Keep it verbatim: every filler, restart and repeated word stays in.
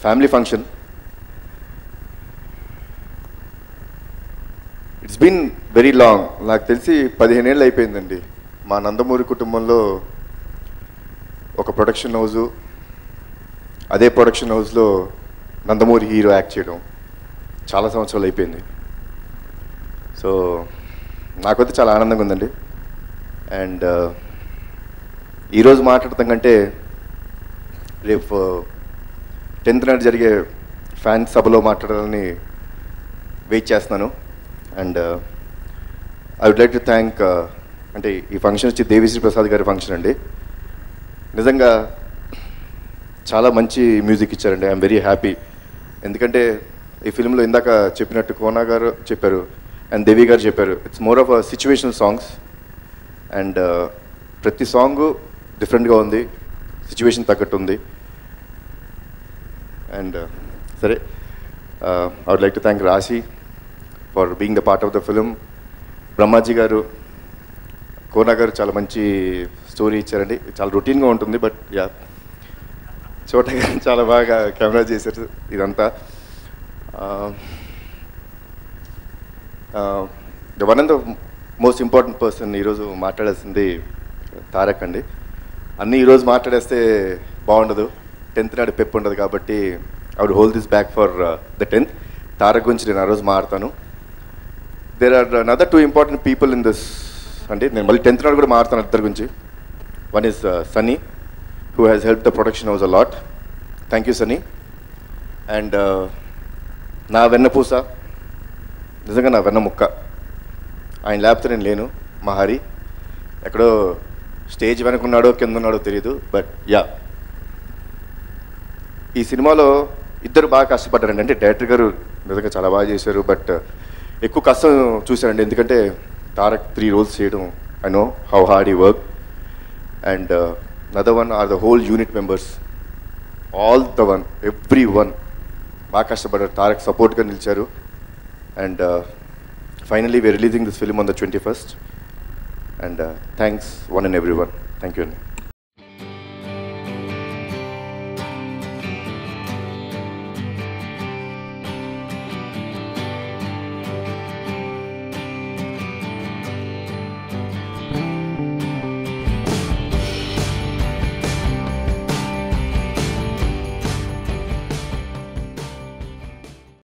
Family function. It's been very long. నాకు తెలిసి పదిహేను ఏళ్ళు అయిపోయిందండి మా నందమూరి కుటుంబంలో ఒక ప్రొడక్షన్ హౌజు, అదే ప్రొడక్షన్ హౌస్లో నందమూరి హీరో యాక్ట్ చేయడం చాలా సంవత్సరాలు అయిపోయింది. సో నాకైతే చాలా ఆనందంగా ఉందండి. అండ్ ఈరోజు మాట్లాడతాం కంటే రేపు టెన్త్ నాడు జరిగే ఫ్యాన్స్ సభలో మాట్లాడాలని వెయిట్ చేస్తున్నాను. And I would like to thank, అంటే ఈ ఫంక్షన్ వచ్చి దేవిశ్రీ ప్రసాద్ గారి ఫంక్షన్ అండి. నిజంగా చాలా మంచి మ్యూజిక్ ఇచ్చారండి. I'm very happy. ఎందుకంటే ఈ ఫిల్మ్లో ఇందాక చెప్పినట్టు కోనా గారు చెప్పారు అండ్ దేవి గారు చెప్పారు, it's more of a situational songs. And ప్రతి సాంగు డిఫరెంట్గా ఉంది, సిచ్యువేషన్ తగ్గట్టు ఉంది. అండ్ సరే, I would like to thank Raashi for being the part of the film. Brahmaji garu, Kona గారు చాలా మంచి స్టోరీ ఇచ్చారండి. చాలా రొటీన్గా ఉంటుంది, బట్ యా చోట చాలా బాగా కెమెరా చేశారు ఇదంతా. The one of the most important person ఈరోజు మాట్లాడాల్సింది తారక్ అండి. అన్నీ ఈరోజు మాట్లాడేస్తే బాగుండదు, టెన్త్ నాడు పెప్ ఉండదు. కాబట్టి I would hold this back for the tenth. Tarak గురించి నేను ఆ రోజు మాట్లాడతాను. There are another two important people in this అండి. నేను మళ్ళీ టెన్త్ నాడు కూడా మాట్లాడతాను ఇద్దరి గురించి. One is Sunny, who has helped the production house a lot. Thank you, Sunny. And నా వెన్నపూస, నిజంగా నా వెన్న ముక్క, ఆయన లేకపోతే నేను లేను. మా హరి ఎక్కడో స్టేజ్ వెనకున్నాడో కింద ఉన్నాడో తెలియదు, బట్ యా ఈ సినిమాలో ఇద్దరు బాగా కష్టపడ్డారండి. అంటే డైరెక్టర్ గారు నిజంగా చాలా బాగా చేశారు, బట్ ఎక్కువ కష్టం చూశారండి. ఎందుకంటే తారక్ త్రీ రోల్స్ చేయడం, ఐ నో హౌ హార్డ్ ఈ work. And another one are the whole unit members, all the one, everyone బాగా కష్టపడ్డారు. తారక్ సపోర్ట్గా నిలిచారు. And finally we're releasing this film on the twenty first. And thanks one and everyone. Thank you అండి.